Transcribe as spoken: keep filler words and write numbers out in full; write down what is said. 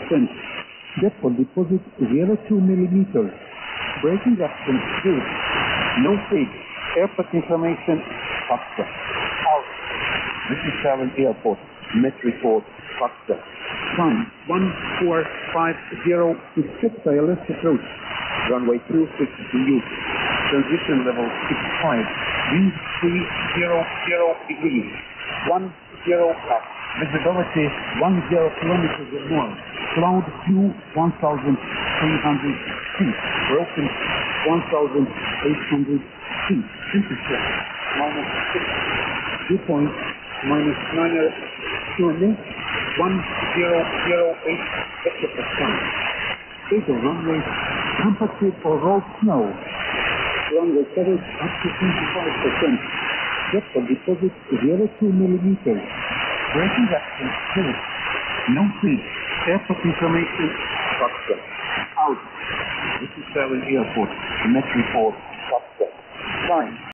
percent. Depth of deposit zero point two millimeters. Braking action good. No speed. Airport information Foxtrot. Out. This is Tallinn Airport. Met report Foxtrot. Climb one four five zero to six I L S approach. Runway two six to you. Transition level six five. Wind three zero zero degrees. one zero up. Visibility one zero kilometers or more. Cloud Q one thousand three hundred feet. Broken one thousand eight hundred feet. Temperature minus six. Dew point minus nine. Surely one zero zero eight hectopascal. State of runway compacted for road snow. Runway coverage up to twenty-five percent. Depth of deposit zero point two millimeters. Braking action good. No speed. Airport information Foxtrot. Out. This is Tallinn Airport. Met report Foxtrot. Fine.